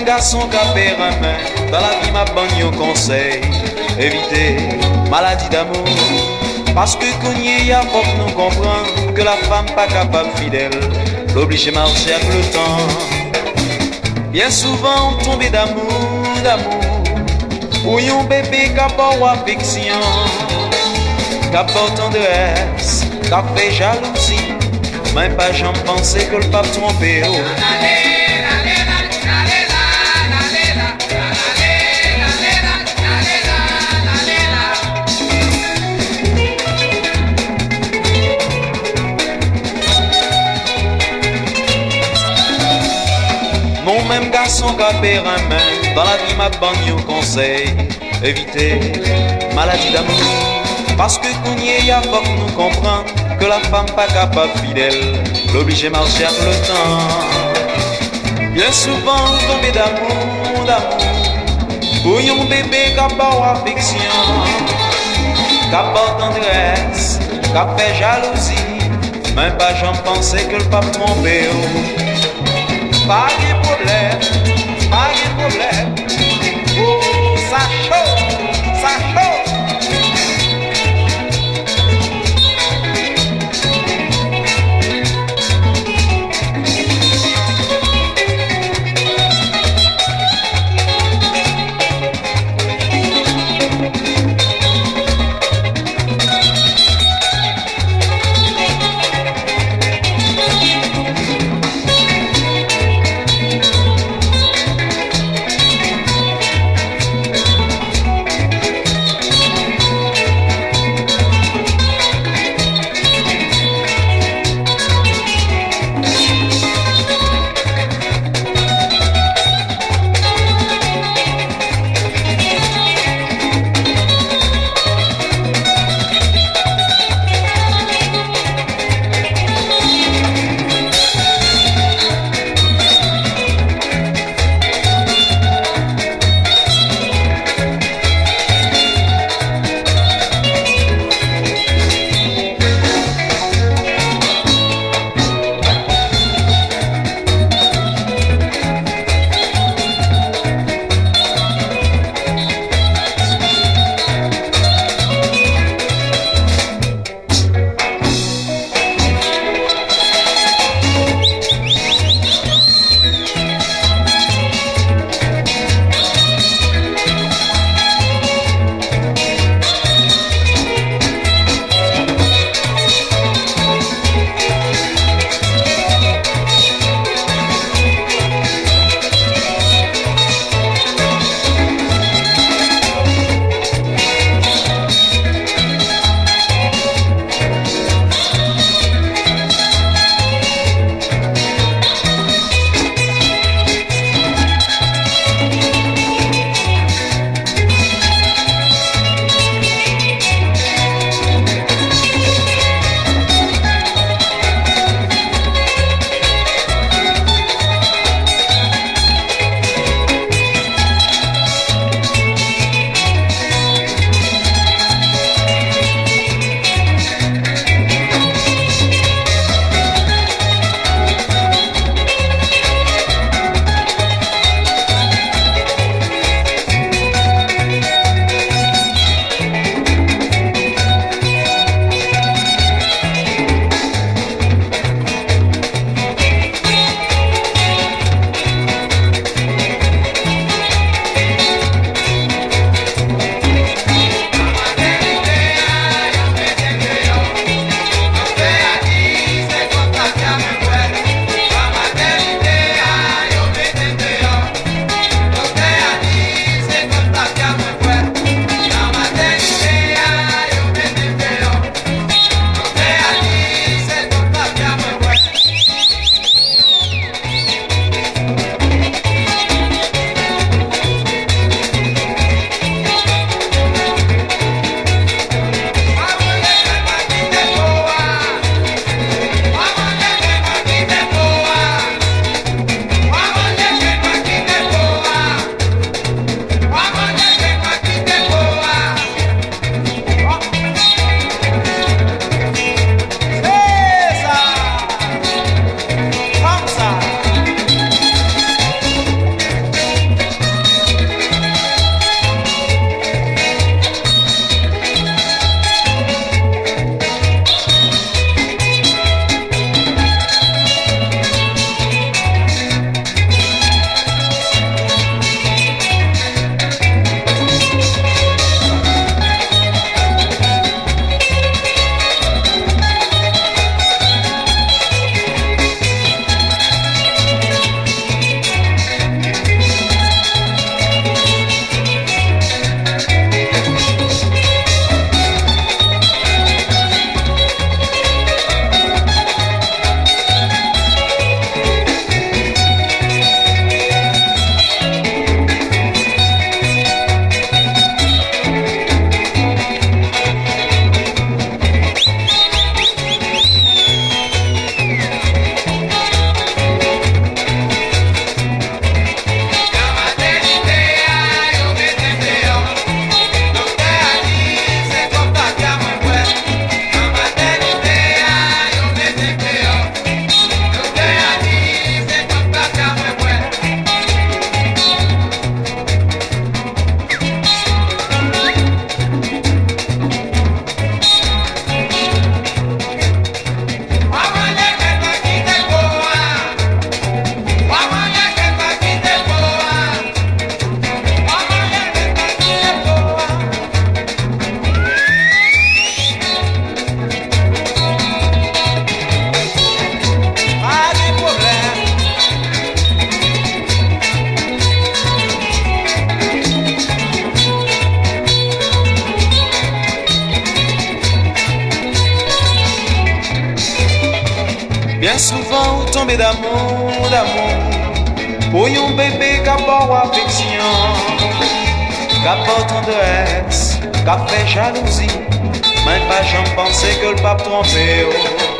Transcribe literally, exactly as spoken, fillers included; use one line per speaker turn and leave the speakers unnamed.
garçon qui a peur à main, dans la vie m'a banni au conseil, éviter maladie d'amour. Parce que cogné y a faut que nous comprendre que la femme pas capable fidèle, l'oblige marcher avec le temps. Bien souvent on tombe d'amour, d'amour, pour un bébé qui a pas affection, qui a pas tendresse, qui a fait jalousie, même pas j'en pensais que le pape trompé. Oh. Mon même garçon qui a peur à main, dans la vie m'a banni au conseil, éviter maladie d'amour. Parce que cogné y a faut que nous comprendre que la femme pas capable fidèle, l'oblige marcher avec le temps. Bien souvent tomber d'amour, d'amour, pour un bébé qui a pas affection, qui a pas tendresse, qui a fait jalousie, même pas j'en pensais que le pape trompé. Oh. Pas de problème, pas de problème. Ouh, ça chaud, ça chaud. Bien souvent, vous tombez d'amour, d'amour, pour un bébé qui a pas affection, qui apporte tendresse, qui fait jalousie, même pas j'en pensais que le pape trompé.